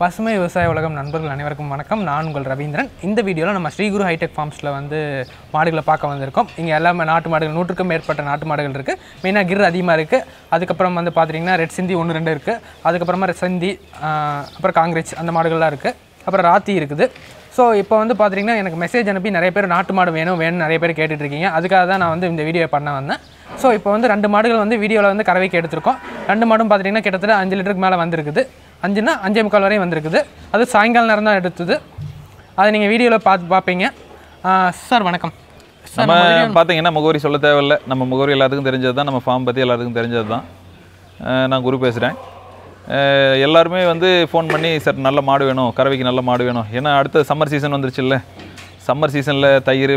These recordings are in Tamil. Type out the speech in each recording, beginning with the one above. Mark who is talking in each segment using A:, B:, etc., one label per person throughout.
A: பசுமை விவசாய உலகம் நண்பர்கள் அனைவருக்கும் வணக்கம். நான் உங்கள் ரவீந்திரன். இந்த வீடியோவில் நம்ம ஸ்ரீ குரு ஹைடெக் ஃபார்ம்ஸில் வந்து மாடுகளை பார்க்க வந்திருக்கோம். இங்கே எல்லாமே நாட்டு மாடுகள், 100க்கும் மேற்பட்ட நாட்டு மாடுகள் இருக்குது. மெயினாக கிர் அதிகமாக இருக்குது. அதுக்கப்புறம் வந்து பார்த்திங்கன்னா ரெட் சிந்தி 1-2 இருக்குது. அதுக்கப்புறமா ரெட் சிந்தி, அப்புறம் காங்கிரேஜ் அந்த மாடுகள்லாம் இருக்குது. அப்புறம் ராத்தி இருக்குது. ஸோ இப்போ வந்து பார்த்திங்கன்னா எனக்கு மெசேஜ் அனுப்பி நிறைய பேர் நாட்டு மாடு வேணும்னு நிறைய பேர் கேட்டுட்ருக்கீங்க. அதுக்காக தான் நான் வந்து இந்த வீடியோ பண்ண வந்தேன். ஸோ இப்போ வந்து 2 மாடுகள் வந்து வீடியோவில் வந்து கறவைக்கு எடுத்திருக்கோம். 2 மாடும் பார்த்திங்கன்னா கிட்டத்தட்ட 5 லிட்டருக்கு மேலே வந்திருக்குது. 5னா 5.25 வரையும் வந்திருக்குது. அது சாயங்கால நேரம் தான் எடுத்தது. அதை நீங்கள் வீடியோவில் பார்ப்பீங்க. சார் வணக்கம்.
B: நம்ம பார்த்தீங்கன்னா முகவரி சொல்ல தேவையில்லை. நம்ம முகவரி எல்லாத்துக்கும் தெரிஞ்சது தான். நம்ம ஃபார்ம் பற்றி எல்லாத்துக்கும் தெரிஞ்சது தான். நான் குரு பேசுகிறேன். எல்லாருமே வந்து ஃபோன் பண்ணி சார் நல்ல மாடு வேணும், கறவைக்கு நல்ல மாடு வேணும். ஏன்னா அடுத்த சம்மர் சீசன் வந்துருச்சுல்ல. சம்மர் சீசனில் தயிர்,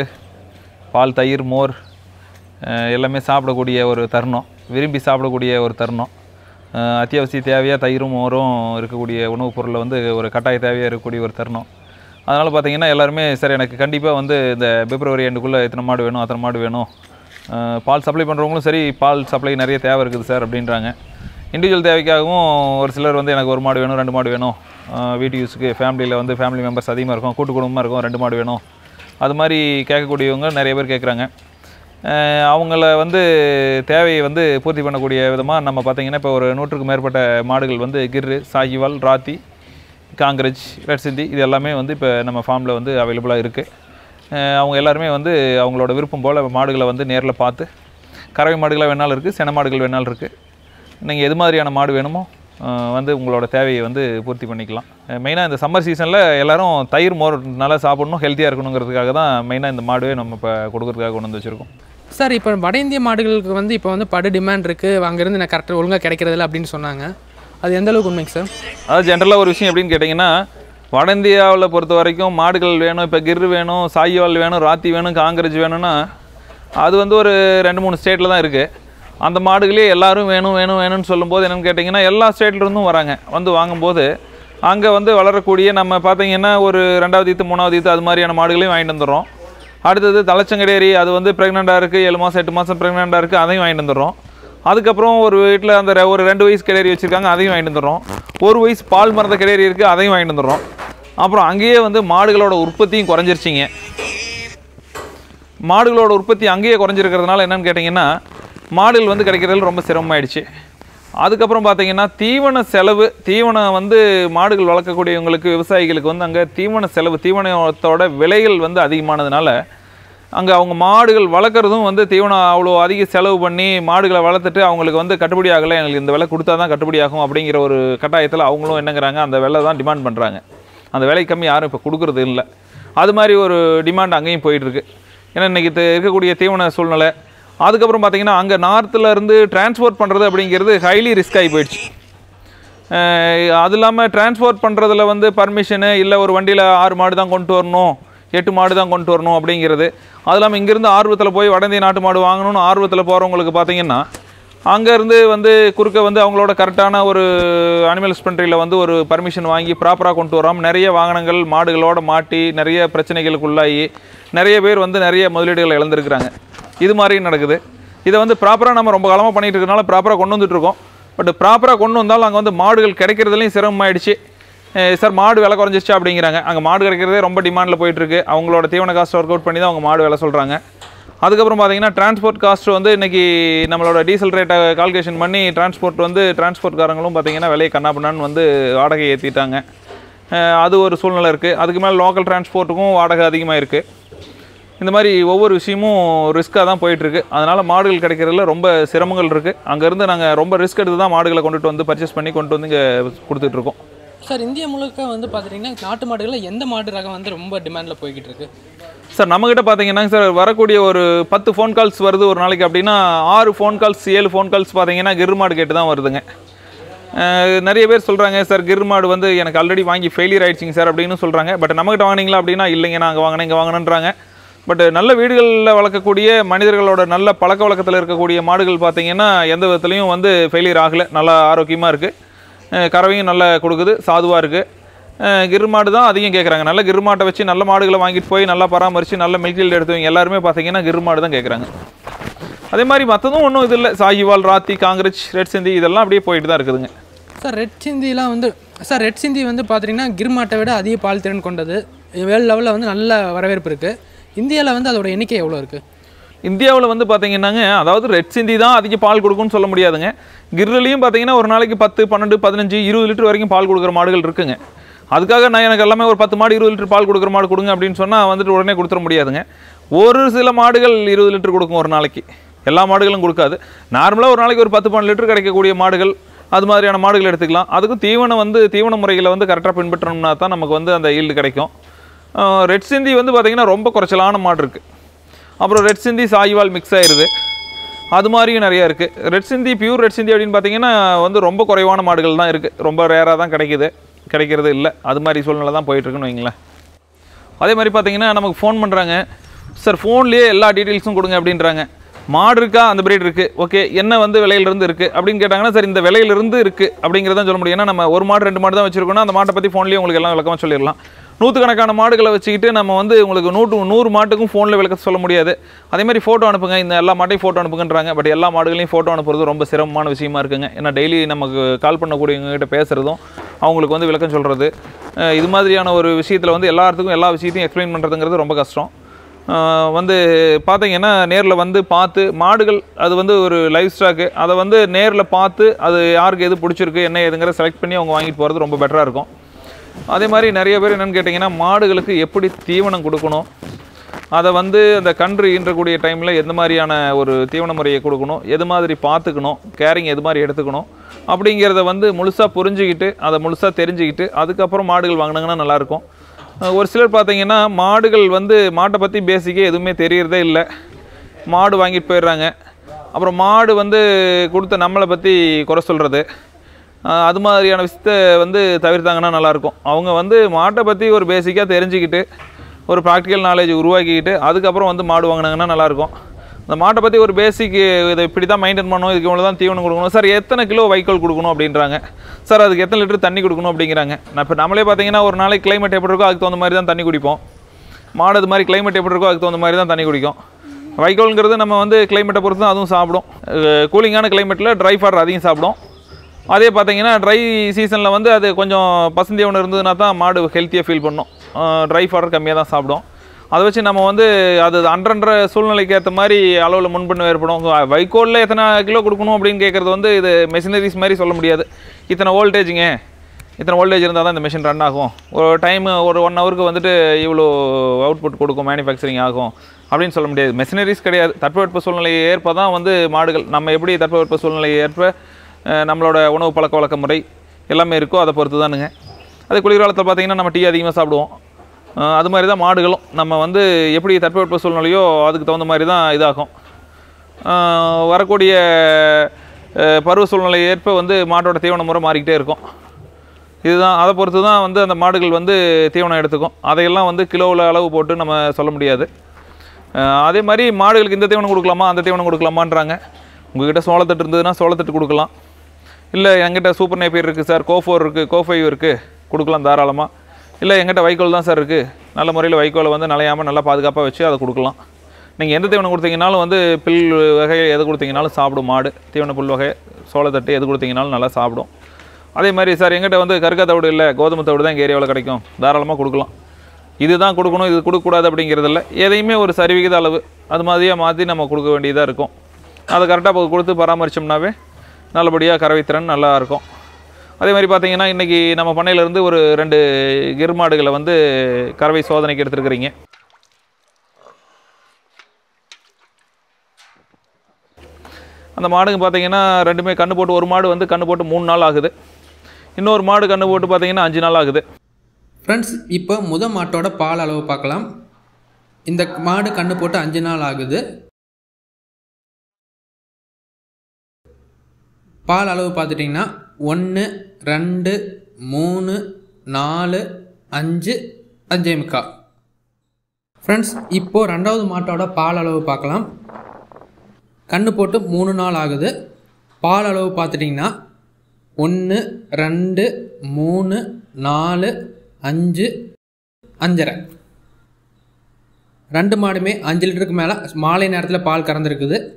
B: பால், தயிர், மோர் எல்லாமே சாப்பிடக்கூடிய ஒரு தருணம், விரும்பி சாப்பிடக்கூடிய ஒரு தருணம். அத்தியாவசிய தேவையாக தயிரும் மோரும் இருக்கக்கூடிய உணவுப் பொருளில் வந்து ஒரு கட்டாய தேவையாக இருக்கக்கூடிய ஒரு தருணம். அதனால் பார்த்திங்கன்னா எல்லாருமே சார் எனக்கு கண்டிப்பாக வந்து இந்த பிப்ரவரி எண்டுக்குள்ளே இத்தனை மாடு வேணும், அத்தனை மாடு வேணும். பால் சப்ளை பண்ணுறவங்களும் சரி, பால் சப்ளை நிறைய தேவை இருக்குது சார் அப்படின்றாங்க. இண்டிவிஜுவல் தேவைக்காகவும் ஒரு சிலர் வந்து எனக்கு 1 மாடு வேணும், 2 மாடு வேணும், வீட்டு யூஸுக்கு ஃபேமிலியில் வந்து ஃபேமிலி மெம்பர்ஸ் அதிகமாக இருக்கும், கூட்டு குடும்பமாக இருக்கும், 2 மாடு வேணும், அது மாதிரி கேட்கக்கூடியவங்க நிறைய பேர் கேட்குறாங்க. அவங்கள வந்து தேவையை வந்து பூர்த்தி பண்ணக்கூடிய விதமாக நம்ம பார்த்திங்கன்னா இப்போ ஒரு 100க்கும் மேற்பட்ட மாடுகள் வந்து கிர்ரு, சாகிவால், ராத்தி, காங்கிரேஜ், ரெட் சிந்தி இது எல்லாமே வந்து இப்போ நம்ம ஃபார்மில் வந்து அவைலபிளாக இருக்குது. அவங்க எல்லாருமே வந்து அவங்களோட விருப்பம் போல் மாடுகளை வந்து நேரில் பார்த்து, கறவை மாடுகளாக வேணாலும் இருக்குது, சென மாடுகள் வேணாலும் இருக்குது. நீங்கள் எது மாதிரியான மாடு வேணுமோ வந்து உங்களோட தேவையை வந்து பூர்த்தி பண்ணிக்கலாம். மெயினாக இந்த சம்மர் சீசனில் எல்லோரும் தயிர், மோர் நல்லா சாப்பிடணும், ஹெல்த்தியாக இருக்கணுங்கிறதுக்காக தான் மெயினாக இந்த மாடுவே நம்ம இப்போ கொடுக்குறதுக்காக கொண்டு வந்து வச்சுருக்கோம்.
A: சார் இப்போ வட இந்திய மாடுகளுக்கு வந்து இப்போ வந்து படு டிமாண்ட் இருக்குது, அங்கேருந்து நான் கரெக்டாக ஒழுங்காக கிடைக்கிறதில்ல அப்படின்னு சொன்னாங்க. அது எந்த அளவுக்கு உண்மைங்க சார்? அதாவது
B: ஜென்ரலாக ஒரு விஷயம் எப்படின்னு கேட்டிங்கன்னா, வட இந்தியாவில் பொறுத்த வரைக்கும் மாடுகள் வேணும், இப்போ கிர் வேணும், சாகிவால் வேணும், ராத்தி வேணும், காங்கிரேஜ் வேணும்னா அது வந்து ஒரு 2-3 ஸ்டேட்டில் தான் இருக்குது. அந்த மாடுகளே எல்லோரும் வேணும்னு சொல்லும்போது என்னென்னு கேட்டிங்கன்னா எல்லா ஸ்டேட்லேருந்தும் வராங்க. வந்து வாங்கும்போது அங்கே வந்து வளரக்கூடிய நம்ம பார்த்திங்கன்னா ஒரு 2வது ஈத்து, 3வது ஈத்து அது மாதிரியான மாடுகளையும் வாங்கிட்டு வந்துடுறோம். அடுத்தது தலைச்சங்கடேரி, அது வந்து ப்ரெக்னெண்ட்டாக இருக்குது, 7 மாதம் 8 மாதம் ப்ரெக்னெண்ட்டாக இருக்குது, அதையும் வாங்கிட்டு வந்துடுறோம். அதுக்கப்புறம் ஒரு வீட்டில் அந்த ஒரு 2 வயசு கிடேரி வச்சுருக்காங்க, அதையும் வாங்கிட்டு வந்துடுறோம். 1 வயசு பால் மரத்த கிடேரி இருக்குது, அதையும் வாங்கிட்டு வந்துடுறோம். அப்புறம் அங்கேயே வந்து மாடுகளோட உற்பத்தியும் குறைஞ்சிருச்சிங்க. மாடுகளோட உற்பத்தி அங்கேயே குறைஞ்சிருக்கிறதுனால என்னென்னு கேட்டிங்கன்னா மாடுகள் வந்து கிடைக்கிறதுல ரொம்ப சிரமமாயிடுச்சு. அதுக்கப்புறம் பார்த்திங்கன்னா தீவனம் வந்து மாடுகள் வளர்க்கக்கூடியவங்களுக்கு, விவசாயிகளுக்கு வந்து அங்கே தீவனத்தோட விலைகள் வந்து அதிகமானதுனால அங்கே அவங்க மாடுகள் வளர்க்குறதும் வந்து தீவனம் அவ்வளோ அதிக செலவு பண்ணி மாடுகளை வளர்த்துட்டு அவங்களுக்கு வந்து கட்டுப்படி ஆகலை, எங்களுக்கு இந்த விலை கொடுத்தா தான் கட்டுப்படி ஆகும் அப்படிங்கிற ஒரு கட்டாயத்தில் அவங்களும் என்னங்கிறாங்க, அந்த விலை தான் டிமாண்ட் பண்ணுறாங்க. அந்த விலை கம்மி யாரும் இப்போ கொடுக்குறது இல்லை. அது மாதிரி ஒரு டிமாண்ட் அங்கேயும் போயிட்டுருக்கு. ஏன்னா இன்றைக்கி இருக்கக்கூடிய தீவன சூழ்நிலை. அதுக்கப்புறம் பார்த்திங்கன்னா அங்கே நார்த்தில் இருந்து டிரான்ஸ்போர்ட் பண்ணுறது அப்படிங்கிறது ஹைலி ரிஸ்க் ஆகி போயிடுச்சு. அது இல்லாமல் டிரான்ஸ்போர்ட் பண்ணுறதுல வந்து பர்மிஷனு இல்லை, ஒரு வண்டியில் 6 மாடு தான் கொண்டு வரணும், 8 மாடு தான் கொண்டு வரணும் அப்படிங்கிறது. அது இல்லாமல் இங்கேருந்து ஆர்வத்தில் போய் வட இந்திய நாட்டு மாடு வாங்கணும்னு ஆர்வத்தில் போகிறவங்களுக்கு பார்த்திங்கன்னா அங்கேருந்து வந்து குறுக்க வந்து அவங்களோட கரெக்டான ஒரு அனிமல் ஹஸ்பண்ட்ரியில் வந்து ஒரு பர்மிஷன் வாங்கி ப்ராப்பராக கொண்டு வராமல் நிறைய வாகனங்கள் மாடுகளோடு மாட்டி நிறைய பிரச்சனைகளுக்குள்ளாகி நிறைய பேர் வந்து நிறைய முதலீடுகளை இழந்திருக்கிறாங்க. இது மாதிரி நடக்குது. இதை வந்து ப்ராப்பராக நம்ம ரொம்ப காலமாக பண்ணிகிட்டு இருக்கனால ப்ராப்பராக கொண்டு வந்துட்டுருக்கோம். பட் ப்ராப்பராக கொண்டு வந்தாலும் அங்கே வந்து மாடுகள் கிடைக்கிறதுலையும் சிரமமாயிடுச்சு. சார் மாடு விலை குறைஞ்சிருச்சா அப்படிங்கிறாங்க. அங்கே மாடு கிடைக்கிறதே ரொம்ப டிமாண்டில் போயிட்டுருக்கு. அவங்களோட தீவன காஸ்ட் ஒர்க் அவுட் பண்ணி தான் அவங்க மாடு விலை சொல்கிறாங்க. அதுக்கப்புறம் பார்த்திங்கன்னா டிரான்ஸ்போர்ட் காஸ்ட் வந்து இன்றைக்கி நம்மளோட டீசல் ரேட்டை கால்குலேஷன் பண்ணி டிரான்ஸ்போர்ட்காரங்களும் பார்த்திங்கன்னா விலையை கண்ணாப்பண்ணான்னு வந்து வாடகை ஏற்றிட்டாங்க. அது ஒரு சூழ்நிலை இருக்குது. அதுக்கு மேலே லோக்கல் டிரான்ஸ்போர்ட்டுக்கும் வாடகை அதிகமாக இருக்குது. இந்த மாதிரி ஒவ்வொரு விஷயமும் ரிஸ்க்காக தான் போயிட்டுருக்கு. அதனால் மாடுகள் கிடைக்கிறதுல ரொம்ப சிரமங்கள் இருக்குது. அங்கேருந்து நாங்கள் ரொம்ப ரிஸ்க் எடுத்து தான் மாடுகளை கொண்டுட்டு வந்து பர்ச்சேஸ் பண்ணி கொண்டு வந்து இங்கே கொடுத்துட்ருக்கோம்.
A: சார் இந்தியா முழுக்க வந்து பார்த்திங்கன்னா நாட்டு மாடுகளில் எந்த மாடு ரகம் வந்து ரொம்ப டிமாண்டில் போய்கிட்டு இருக்குது?
B: சார் நம்மக்கிட்ட பார்த்திங்கன்னா சார் வரக்கூடிய ஒரு 10 ஃபோன் கால்ஸ் வருது ஒரு நாளைக்கு அப்படின்னா 6 ஃபோன் கால்ஸ் 7 ஃபோன் கால்ஸ் பார்த்திங்கன்னா கிர் மாடு கேட்டு தான் வருதுங்க. நிறைய பேர் சொல்கிறாங்க சார் கிர் மாடு வந்து எனக்கு ஆல்ரெடி வாங்கி ஃபெயிலியர் ஆகிடுச்சிங்க சார் அப்படின்னு சொல்கிறாங்க. பட் நம்மக்கிட்ட வாங்கினீங்களா அப்படின்னா இல்லைங்க, நாங்கள் வாங்கினேன் இங்கே வாங்கினேன்றாங்க. பட் நல்ல வீடுகளில் வளர்க்கக்கூடிய மனிதர்களோட நல்ல பழக்க வழக்கத்தில் இருக்கக்கூடிய மாடுகள் பார்த்திங்கன்னா எந்த விதத்துலையும் வந்து ஃபெயிலியர் ஆகலை, நல்லா ஆரோக்கியமாக இருக்குது, கறவையும் நல்லா கொடுக்குது, சாதுவாக இருக்குது. கிர் மாடு தான் அதிகம் கேட்குறாங்க. நல்ல கிர் மாட்டை வச்சு நல்ல மாடுகளை வாங்கிட்டு போய் நல்லா பராமரித்து நல்ல மில்க் ஈல்டு எடுத்துவங்க எல்லாருமே பார்த்திங்கன்னா கிர் மாடு தான் கேட்குறாங்க. அதே மாதிரி மற்றதும் ஒன்றும் இது இல்லை. சாகிவால், ராத்தி, காங்கிரேஜ், ரெட் சிந்தி இதெல்லாம் அப்படியே போயிட்டு தான் இருக்குதுங்க.
A: சார் ரெட் சிந்திலாம் வந்து சார் ரெட் சிந்தி வந்து பார்த்தீங்கன்னா கிர் மாட்டை விட அதிக பால் திறன் கொண்டது, வேர்ல்டு லெவலில் வந்து நல்ல வரவேற்பு இருக்குது. இந்தியாவில் வந்து அதோட எண்ணிக்கை எவ்வளோ இருக்குது?
B: இந்தியாவில் வந்து பார்த்தீங்கன்னாங்க, அதாவது ரெட் சிந்தி தான் அதிக பால் கொடுக்கும்னு சொல்ல முடியாதுங்க. கிர்லையும் பார்த்தீங்கன்னா ஒரு நாளைக்கு 10, 12, 15, 20 லிட்டர் வரைக்கும் பால் கொடுக்குற மாடுகள் இருக்குங்க. அதுக்காக நான் எனக்கு எல்லாமே ஒரு 10 மாடு 20 லிட்டர் பால் கொடுக்குற மாடு கொடுங்க அப்படின்னு சொன்னால் வந்துட்டு உடனே கொடுத்துட முடியாதுங்க. ஒரு சில மாடுகள் 20 லிட்டர் கொடுக்கும் ஒரு நாளைக்கு, எல்லா மாடுகளும் கொடுக்காது. நார்மலாக ஒரு நாளைக்கு ஒரு 10-12 லிட்டர் கிடைக்கக்கூடிய மாடுகள், அது மாதிரியான மாடுகள் எடுத்துக்கலாம். அதுக்கும் தீவன முறைகளை வந்து கரெக்டாக பின்பற்றணும்னா தான் நமக்கு வந்து அந்த ஈல்டு கிடைக்கும். ரெட் சிந்தி வந்து பார்த்திங்கன்னா ரொம்ப குறைச்சலான மாடு இருக்குது. அப்புறம் ரெட் சிந்தி சாய்வால் மிக்ஸ் ஆயிடுது, அது மாதிரியும் நிறையா இருக்குது. ரெட் சிந்தி பியூர் ரெட் சிந்தி அப்படின்னு பார்த்தீங்கன்னா வந்து ரொம்ப குறைவான மாடுகள் தான் இருக்குது, ரொம்ப ரேராக தான் கிடைக்கிறது இல்லை. அது மாதிரி சூழ்நிலை தான் போயிட்டுருக்குன்னு வைங்களேன். அதே மாதிரி பார்த்தீங்கன்னா நமக்கு ஃபோன் பண்ணுறாங்க, சார் ஃபோன்லேயே எல்லா டீட்டெயில்ஸும் கொடுங்க அப்படின்றாங்க. மாடு இருக்கா, அந்த பிரீட் இருக்குது, ஓகே, என்ன வந்து விலையிலிருந்து இருக்குது அப்படின்னு கேட்டாங்கன்னா, சார் இந்த விலையிலிருந்து இருக்குது அப்படிங்கிறதான் சொல்ல முடியும். ஏன்னா நம்ம ஒரு மாடு 2 மாடு தான் வச்சுருக்கோன்னா அந்த மாட்டை பற்றி ஃபோன்லேயே உங்களுக்கு எல்லாம் விளக்கமாக சொல்லிடலாம். 100கணக்கான மாடுகளை வச்சுக்கிட்டு நம்ம வந்து உங்களுக்கு 100 மாட்டுக்கும் ஃபோனில் விளக்க சொல்ல முடியாது. அதே மாதிரி ஃபோட்டோ அனுப்புங்க, இந்த எல்லா மாட்டையும் ஃபோட்டோ அனுப்புங்கன்றாங்க. பட் எல்லா மாடுகளையும் ஃபோட்டோ அனுப்புறது ரொம்ப சிரமமான விஷயமா இருக்குங்க. ஏன்னா டெய்லி நமக்கு கால் பண்ணக்கூடியவங்ககிட்ட பேசுகிறதும் அவங்களுக்கு வந்து விளக்கம் சொல்கிறது, இது மாதிரியான ஒரு விஷயத்தில் வந்து எல்லாத்துக்கும் எல்லா விஷயத்தையும் எக்ஸ்பிளைன் பண்ணுறதுங்கிறது ரொம்ப கஷ்டம். வந்து பார்த்தீங்கன்னா நேரில் வந்து பார்த்து மாடுகள், அது வந்து ஒரு லைஃப் ஸ்டாக்கு, அதை வந்து நேரில் பார்த்து அது யாருக்கு எது பிடிச்சிருக்கு என்ன ஏதுங்கிற செலக்ட் பண்ணி அவங்க வாங்கிட்டு போகிறது ரொம்ப பெட்டராக இருக்கும். அதே மாதிரி நிறைய பேர் என்னென்னு கேட்டிங்கன்னா, மாடுகளுக்கு எப்படி தீவனம் கொடுக்கணும், அதை வந்து அந்த கன்று ஈன்றக்கூடிய டைமில் எந்த மாதிரியான ஒரு தீவன முறையை கொடுக்கணும், எது மாதிரி பார்த்துக்கணும், கேரிங் எது மாதிரி எடுத்துக்கணும் அப்படிங்கிறத வந்து முழுசாக புரிஞ்சுக்கிட்டு அதை முழுசாக தெரிஞ்சுக்கிட்டு அதுக்கப்புறம் மாடுகள் வாங்கினாங்கன்னா நல்லாயிருக்கும். ஒரு சிலர் பார்த்தீங்கன்னா மாடுகள் வந்து மாட்டை பற்றி பேசிக்கே எதுவுமே தெரியறதே இல்லை, மாடு வாங்கிட்டு போயிடுறாங்க. அப்புறம் மாடு வந்து கொடுத்த நம்மளை பற்றி குறை சொல்கிறது, அது மாதிரியான விஷயத்தை வந்து தவிர்த்தாங்கன்னா நல்லாயிருக்கும். அவங்க வந்து மாட்டை பற்றி ஒரு பேசிக்காக தெரிஞ்சுக்கிட்டு ஒரு ப்ராக்டிக்கல் நாலேஜ் உருவாக்கிக்கிட்டு அதுக்கப்புறம் வந்து மாடு வாங்கினாங்கன்னா நல்லாயிருக்கும். அந்த மாட்டை பற்றி ஒரு பேசிக் இதை இப்படி தான் மெயின்டைன் பண்ணணும், இதுக்கு இவ்வளோ தான் தீவனம் கொடுக்கணும், சார் எத்தனை கிலோ வைக்கோல் கொடுக்கணும் அப்படின்றாங்க, சார் அதுக்கு எத்தனை லிட்டர் தண்ணி கொடுக்கணும் அப்படிங்கிறாங்க. நான் இப்போ நம்மளே பார்த்தீங்கன்னா ஒரு நாளைக்கு கிளைமேட் எப்படி இருக்கோ அதுக்கு தகுந்த மாதிரி தான் தண்ணி குடிப்போம். மாடு அது மாதிரி கிளைமேட் எப்படி இருக்கோ அதுக்கு தகுந்த மாதிரி தான் தண்ணி குடிக்கும். வைக்கோல்ங்கிறது நம்ம வந்து கிளைமேட்டை பொறுத்து தான் அதுவும் சாப்பிடும். கூலிங்கான கிளைமேட்டில் ட்ரை ஃபாடர் அதிகம் சாப்பிடும். அதே பார்த்தீங்கன்னா ட்ரை சீசனில் வந்து அது கொஞ்சம் பசுந்தீவனம் இருந்ததுன்னா தான் மாடு ஹெல்த்தியாக ஃபீல் பண்ணும். ட்ரை ஃபாடர் கம்மியாக தான் சாப்பிடும். அதை வச்சு நம்ம வந்து அது அன்றன்ற சூழ்நிலைக்கு ஏற்ற மாதிரி அளவில் முன்பண்ணு ஏற்படும். வைக்கோலில் எத்தனை கிலோ கொடுக்கணும் அப்படின்னு கேட்குறது வந்து இது மெஷினரிஸ் மாதிரி சொல்ல முடியாது. இத்தனை வோல்டேஜ் இருந்தால் தான் இந்த மிஷின் ரன் ஆகும், ஒரு டைமு ஒரு 1 ஹவருக்கு வந்துட்டு இவ்வளோ அவுட்புட் கொடுக்கும், மேனுஃபேக்சரிங் ஆகும் அப்படின்னு சொல்ல முடியாது. மெஷினரிஸ் கிடையாது. தட்பவெட்ப சூழ்நிலையை ஏற்ப தான் வந்து மாடுகள், நம்ம எப்படி தட்பவெட்ப சூழ்நிலையை ஏற்ப நம்மளோட உணவு பழக்க வழக்க முறை எல்லாமே இருக்கோ அதை பொறுத்து தானுங்க. அதே குளிர்காலத்தில் பார்த்திங்கன்னா நம்ம டீ அதிகமாக சாப்பிடுவோம். அது மாதிரி தான் மாடுகளும் நம்ம வந்து எப்படி தட்பவெட்ப சூழ்நிலையோ அதுக்கு தகுந்த மாதிரி தான் இதாகும். வரக்கூடிய பருவ சூழ்நிலையை ஏற்ப வந்து மாட்டோட தீவன முறை மாறிக்கிட்டே இருக்கும். இதுதான், அதை பொறுத்து தான் வந்து அந்த மாடுகள் வந்து தீவனம் எடுத்துக்கும். அதையெல்லாம் வந்து கிலோவில் அளவு போட்டு நம்ம சொல்ல முடியாது. அதே மாதிரி மாடுகளுக்கு இந்த தீவனம் கொடுக்கலாமா அந்த தீவனம் கொடுக்கலாமான்றாங்க. உங்கள்கிட்ட சோளத்தட்டு இருந்ததுன்னா சோளத்தட்டு கொடுக்கலாம். இல்லை எங்கிட்ட சூப்பர் நேப்பியர் இருக்குது சார், கோ4 இருக்குது, கோ5 இருக்குது, கொடுக்கலாம் தாராளமாக. இல்லை எங்கிட்ட வைக்கோல் தான் சார் இருக்குது, நல்ல முறையில் வைக்கோலை வந்து நலையாமல் நல்லா பாதுகாப்பாக வச்சு அதை கொடுக்கலாம். நீங்கள் எந்த தீவனம் கொடுத்தீங்கனாலும் வந்து புல் வகை எது கொடுத்தீங்கனாலும் சாப்பிடும் மாடு. தீவன புல் வகை சோளத்தட்டு எது கொடுத்தீங்கனாலும் நல்லா சாப்பிடும். அதே மாதிரி சார் எங்கிட்ட வந்து கருக்கா தவிடு இல்லை, கோதுமை தவிடு தான் எங்கள் ஏரியாவில் கிடைக்கும், தாராளமாக கொடுக்கலாம். இது தான் கொடுக்கணும் இது கொடுக்கக்கூடாது அப்படிங்கிறதில்ல, எதையுமே ஒரு சரிவிகித அளவு அது மாதிரியாக மாற்றி நம்ம கொடுக்க வேண்டியதாக இருக்கும். அதை கரெக்டாக கொடுத்து பராமரித்தோம்னாவே நல்லபடியாக கறவைத்திறன் நல்லாயிருக்கும். அதே மாதிரி பார்த்தீங்கன்னா இன்றைக்கி நம்ம பண்ணையிலேருந்து ஒரு 2 கிர் மாடுகளை வந்து கறவை சோதனைக்கு எடுத்துருக்குறீங்க. அந்த மாடுங்க பார்த்தீங்கன்னா 2மே கன்று போட்டு, ஒரு மாடு வந்து கன்று போட்டு 3 நாள் ஆகுது, இன்னொரு மாடு கன்று போட்டு பார்த்தீங்கன்னா 5 நாள் ஆகுது.
A: ஃப்ரெண்ட்ஸ், இப்போ மாட்டோட பால் அளவு பார்க்கலாம். இந்த மாடு கன்று போட்டு 5 நாள் ஆகுது. பால் அளவு பார்த்துட்டிங்கன்னா 1, 2, 3, 4, 5, 5.25. ஃப்ரெண்ட்ஸ், இப்போது 2வது மாட்டோட பால் அளவு பார்க்கலாம். கன்று போட்டு 3 நாள் ஆகுது. பால் அளவு பார்த்துட்டிங்கன்னா 1, 2, 3, 4, 5, 5.5. 2 மாடுமே 5 லிட்டருக்கு மேலே மாலை நேரத்தில் பால் கறந்துருக்குது.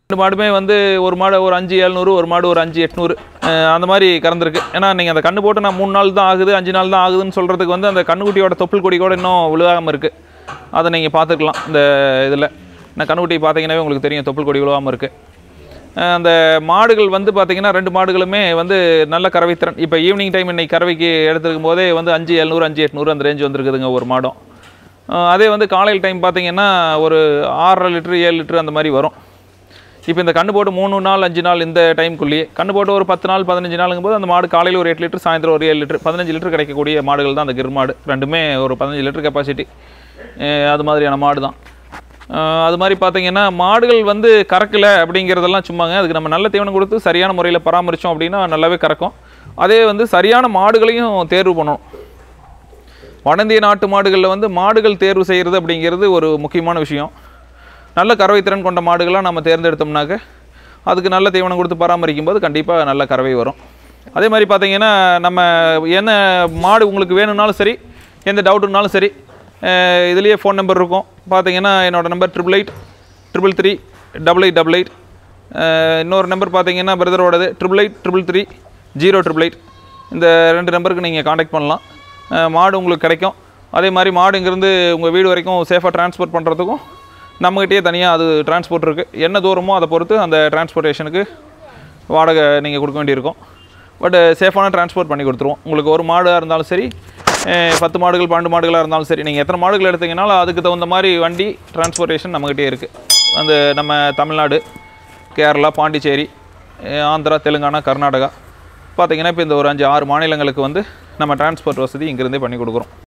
B: 2 மாடுமே வந்து ஒரு மாடு ஒரு 5700, ஒரு மாடு ஒரு 5800 அந்த மாதிரி கறந்துருக்கு. ஏன்னா நீங்கள் அந்த கண்ணு போட்டு நான் 3 நாள் தான் ஆகுது 5 நாள் தான் ஆகுதுன்னு சொல்கிறதுக்கு வந்து அந்த கண்ணுக்குட்டியோட தொப்புள் கொடி கூட இன்னும் விழுகாமல் இருக்குது. அதை நீங்கள் பார்த்துக்கலாம். இந்த இதில் நான் கண்ணுக்குட்டி பார்த்தீங்கன்னாவே உங்களுக்கு தெரியும் தொப்புள் கொடி விழுகாமல் இருக்குது. அந்த மாடுகள் வந்து பார்த்திங்கன்னா 2 மாடுகளுமே வந்து நல்ல கறவைத்திறன். இப்போ ஈவினிங் டைம் இன்றைக்கி கறவைக்கு எடுத்துருக்கும் போதே வந்து 5700, 5800 அந்த ரேஞ்ச் வந்துருக்குதுங்க ஒரு மாடும். அதே வந்து காலையில் டைம் பார்த்திங்கன்னா ஒரு 6.5 லிட்டரு 7 லிட்டரு அந்த மாதிரி வரும். இப்போ இந்த கண்ணு போட்டு 3 நாள் 5 நாள் இந்த டைமுக்குள்ளேயே கண்ணு போட்டு ஒரு 10 நாள் 15 நாளுங்கும் போது அந்த மாடு காலையில் ஒரு 8 லிட்டர், சாயந்தரம் ஒரு 7 லிட்டர், 15 லிட்டர் கிடைக்கக்கூடிய மாடுகள் தான் அந்த கிர் மாடு. ரெண்டுமே ஒரு 15 லிட்டர் கெப்பாசிட்டி அது மாதிரியான மாடு தான். அது மாதிரி பார்த்திங்கன்னா மாடுகள் வந்து கறக்கலை அப்படிங்கிறதெல்லாம் சும்மாங்க. அதுக்கு நம்ம நல்ல தீவனம் கொடுத்து சரியான முறையில் பராமரித்தோம் அப்படின்னா நல்லாவே கறக்கும். அதே வந்து சரியான மாடுகளையும் தேர்வு பண்ணணும். வட இந்திய நாட்டு மாடுகளில் வந்து மாடுகள் தேர்வு செய்கிறது அப்படிங்கிறது ஒரு முக்கியமான விஷயம். நல்ல கறவைத்திறன் கொண்ட மாடுகளாக நம்ம தேர்ந்தெடுத்தோம்னாக்க அதுக்கு நல்ல தீவனம் கொடுத்து பராமரிக்கும் போது கண்டிப்பாக நல்ல கறவை வரும். அதே மாதிரி பார்த்திங்கன்னா நம்ம என்ன மாடு உங்களுக்கு வேணும்னாலும் சரி, எந்த டவுட்டுனாலும் சரி, இதுலேயே ஃபோன் நம்பர் இருக்கும். பார்த்திங்கன்னா என்னோடய நம்பர் 8883338888. இன்னொரு நம்பர் பார்த்திங்கன்னா பிரதரோடது 8883330888. இந்த 2 நம்பருக்கு நீங்கள் காண்டாக்ட் பண்ணலாம். மாடு உங்களுக்கு கிடைக்கும். அதே மாதிரி மாடு இங்கேருந்து உங்கள் வீடு வரைக்கும் சேஃபாக ட்ரான்ஸ்போர்ட் பண்ணுறதுக்கும் நம்மகிட்டயே தனியாக அது டிரான்ஸ்போர்ட் இருக்குது. என்ன தூரமோ அதை பொறுத்து அந்த டிரான்ஸ்போர்ட்டேஷனுக்கு வாடகை நீங்கள் கொடுக்க வேண்டியிருக்கும். பட் சேஃபான டிரான்ஸ்போர்ட் பண்ணி கொடுத்துருவோம். உங்களுக்கு ஒரு மாடாக இருந்தாலும் சரி, 10 மாடுகள் 12 மாடுகளாக இருந்தாலும் சரி, நீங்கள் எத்தனை மாடுகள் எடுத்தீங்கனாலும் அதுக்கு தகுந்த மாதிரி வண்டி டிரான்ஸ்போர்ட்டேஷன் நம்மகிட்டே இருக்குது. அந்த நம்ம தமிழ்நாடு, கேரளா, பாண்டிச்சேரி, ஆந்திரா, தெலுங்கானா, கர்நாடகா பார்த்திங்கன்னா இப்போ இந்த ஒரு 5-6 மாநிலங்களுக்கு வந்து நம்ம டிரான்ஸ்போர்ட் வசதி இங்கேருந்தே பண்ணி கொடுக்குறோம்.